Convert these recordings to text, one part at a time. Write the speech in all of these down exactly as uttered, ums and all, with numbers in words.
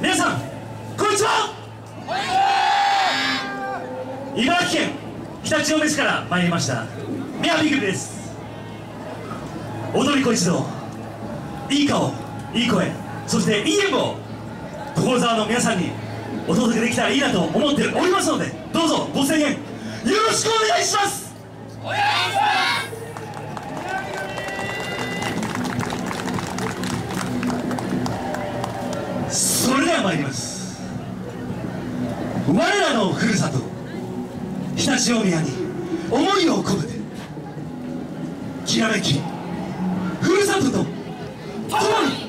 皆さんこんにちは。茨城県常陸大宮市から参りました宮城組です。踊り子一同、いい顔いい声、そしていい演舞を所沢の皆さんにお届けできたらいいなと思っておりますので、どうぞご声援よろしくお願いします。お願いします。それでは参ります。我らのふるさと常陸大宮に思いを込めて、きらめきふるさとと共に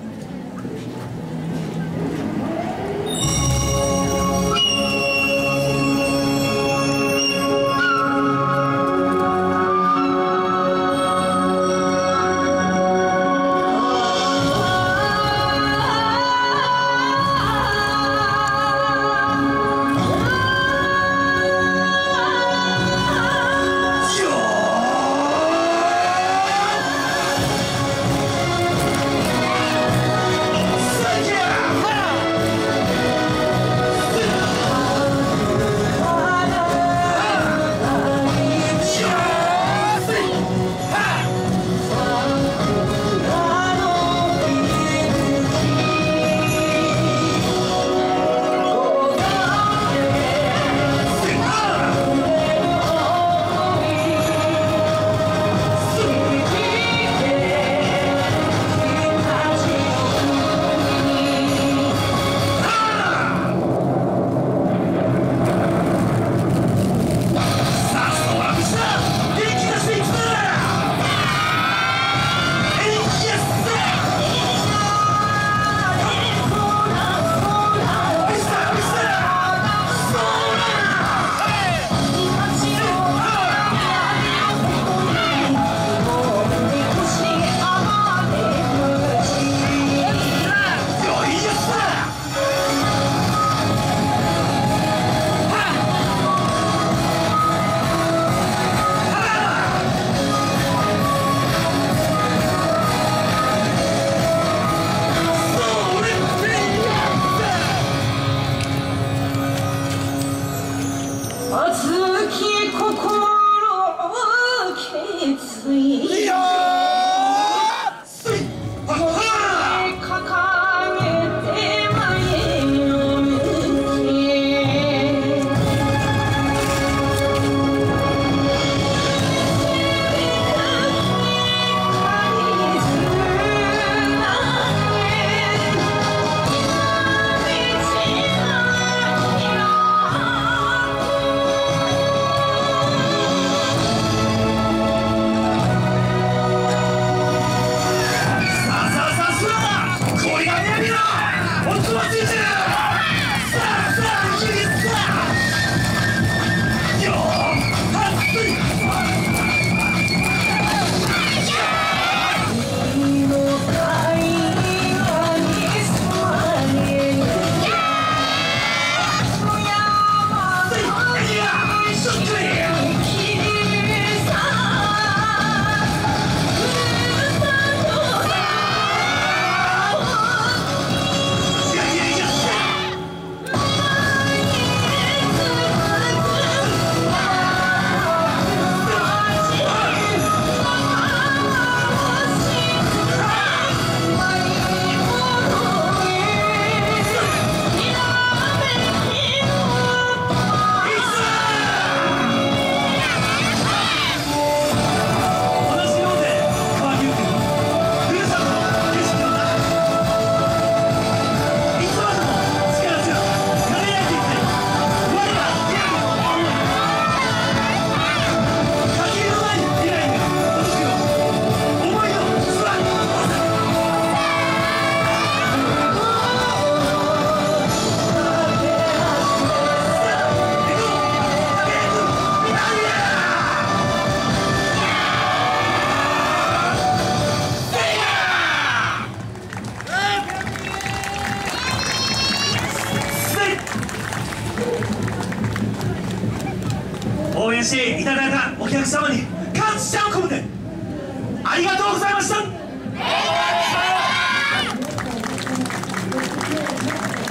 応援していただいたお客様に感謝を込めてありがとうございました。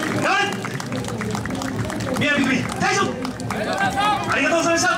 宮城組大将ありがとうございました。